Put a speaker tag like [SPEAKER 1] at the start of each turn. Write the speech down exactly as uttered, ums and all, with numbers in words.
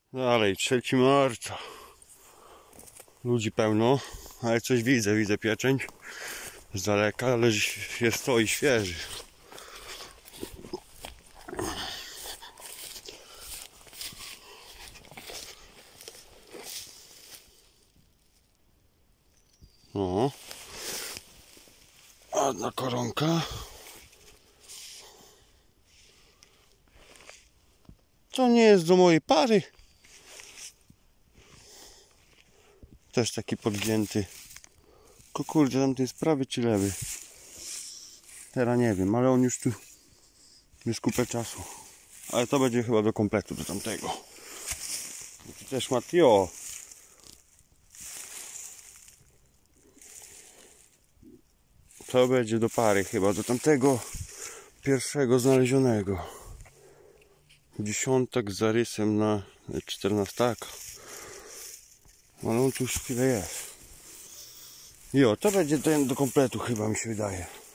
[SPEAKER 1] Dalej, trzeci marca. Ludzi pełno, ale coś widzę, widzę pieczęć z daleka, ale jest stoi świeży. No. Ładna koronka. To nie jest do mojej pary. Też taki podgięty. Tylko kurde, tamten jest prawy czy lewy? Teraz nie wiem, ale on już tu jest kupę czasu. Ale to będzie chyba do kompletu do tamtego. Tu też ma tio. To będzie do pary chyba, do tamtego pierwszego znalezionego. Dziesiątek z zarysem na czternastaka. Ale on tu już chwilę jest. Jo, to będzie ten do kompletu chyba, mi się wydaje.